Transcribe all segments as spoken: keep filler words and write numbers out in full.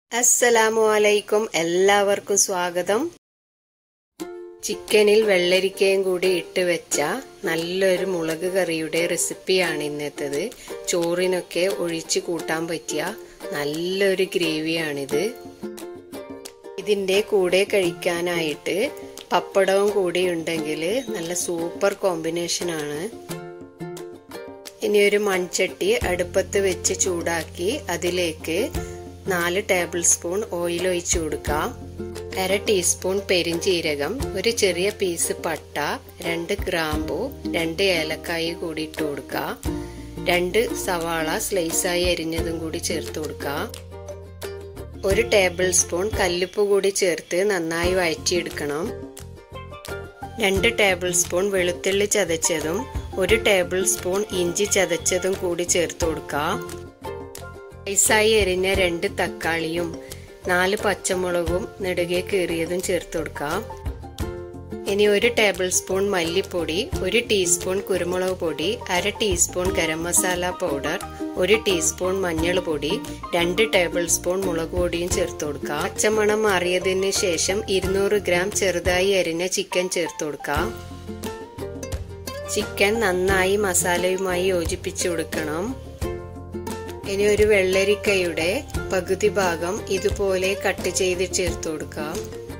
അസ്സലാമു അലൈക്കും. എല്ലാവർക്കും സ്വാഗതം. ചിക്കനിൽ വെള്ളരിക്കയും കൂടി ഇട്ട് വെച്ച നല്ലൊരു മുളക് കറിയുടെ റെസിപ്പിയാണ് ഇന്നത്തേത്. ചോറിനൊക്കെ ഒഴിച്ച് കൂട്ടാൻ പറ്റിയ നല്ലൊരു ഗ്രേവിയാണിത്. ഇതിന്റെ കൂടെ കഴിക്കാനായിട്ട് പപ്പടവും കൂടി ഉണ്ടെങ്കിൽ നല്ല സൂപ്പർ കോമ്പിനേഷൻ ആണ്. ഇനി ഒരു മൺചട്ടി അടുപ്പത്ത് വെച്ച് ചൂടാക്കി അതിലേക്ക് നാല് ടേബിൾ സ്പൂൺ ഓയിൽ ഒഴിച്ചു കൊടുക്കാം. അര ടീസ്പൂൺ പെരിഞ്ചീരകം, ഒരു ചെറിയ പീസ് പട്ട, രണ്ട് ഗ്രാമ്പു, രണ്ട് ഏലക്കായ കൂടി ഇട്ട് കൊടുക്കാം. രണ്ട് സവാള സ്ലൈസായി അരിഞ്ഞതും കൂടി ചേർത്ത് കൊടുക്കാം. ഒരു ടേബിൾ സ്പൂൺ കല്ലുപ്പ് കൂടി ചേർത്ത് നന്നായി വഴറ്റിയെടുക്കണം. രണ്ട് ടേബിൾ സ്പൂൺ വെളുത്തുള്ളി ചതച്ചതും ഒരു ടേബിൾ സ്പൂൺ ഇഞ്ചി ചതച്ചതും കൂടി ചേർത്ത് കൊടുക്കാം. സ്ലൈസായി എരിഞ്ഞ രണ്ട് തക്കാളിയും നാല് പച്ചമുളകും നെടുകെ കീറിയതും ചേർത്ത് കൊടുക്കാം. ഇനി ഒരു ടേബിൾ സ്പൂൺ മല്ലിപ്പൊടി, ഒരു ടീസ്പൂൺ കുരുമുളക് പൊടി, അര ടീസ്പൂൺ ഗരം മസാല പൗഡർ, ഒരു ടീസ്പൂൺ മഞ്ഞൾ പൊടി, രണ്ട് ടേബിൾ സ്പൂൺ മുളക് പൊടിയും ചേർത്ത് കൊടുക്കാം. പച്ചമണം മാറിയതിന് ശേഷം ഇരുന്നൂറ് ഗ്രാം ചെറുതായി അരിഞ്ഞ ചിക്കൻ ചേർത്ത് കൊടുക്കാം. ചിക്കൻ നന്നായി മസാലയുമായി യോജിപ്പിച്ചു കൊടുക്കണം. ഇനി ഒരു വെള്ളരിക്കയുടെ പകുതി ഭാഗം ഇതുപോലെ കട്ട് ചെയ്ത് ചേർത്ത് കൊടുക്കാം.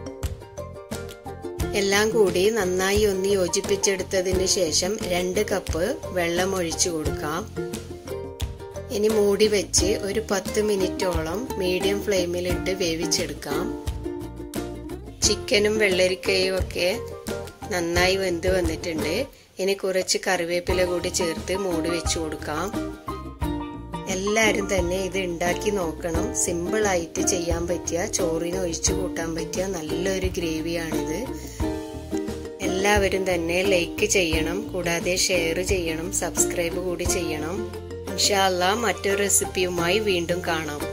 എല്ലാം കൂടി നന്നായി ഒന്ന് യോജിപ്പിച്ചെടുത്തതിന് ശേഷം രണ്ട് കപ്പ് വെള്ളം ഒഴിച്ചു കൊടുക്കാം. ഇനി മൂടി വെച്ച് ഒരു പത്ത് മിനിറ്റോളം മീഡിയം ഫ്ലെയിമിലിട്ട് വേവിച്ചെടുക്കാം. ചിക്കനും വെള്ളരിക്കയും ഒക്കെ നന്നായി വെന്ത് വന്നിട്ടുണ്ട്. ഇനി കുറച്ച് കറിവേപ്പില കൂടി ചേർത്ത് മൂടി വെച്ചു കൊടുക്കാം. എല്ലാവരും തന്നെ ഇത് ഉണ്ടാക്കി നോക്കണം. സിമ്പിൾ ആയിട്ട് ചെയ്യാൻ പറ്റിയ, ചോറിന് ഒഴിച്ചു കൂട്ടാൻ പറ്റിയ നല്ലൊരു ഗ്രേവിയാണിത്. എല്ലാവരും തന്നെ ലൈക്ക് ചെയ്യണം, കൂടാതെ ഷെയർ ചെയ്യണം, സബ്സ്ക്രൈബ് കൂടി ചെയ്യണം. ഇൻഷാ അല്ലാഹ് മറ്റൊരു റെസിപ്പിയുമായി വീണ്ടും കാണാം.